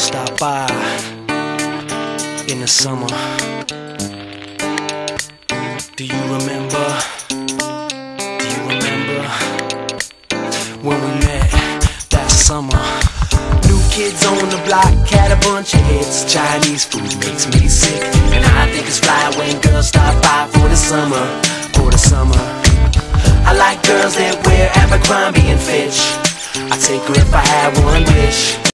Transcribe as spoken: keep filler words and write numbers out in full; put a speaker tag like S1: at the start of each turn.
S1: stop by in the summer. Do you remember? Do you remember when we met that summer? New kids on the block had a bunch of hits. Chinese food makes me sick, and I think it's fly when girls stop by for the summer. For the summer, I like girls that wear Flabercrombie and Fitch. I'd take her if I had one wish.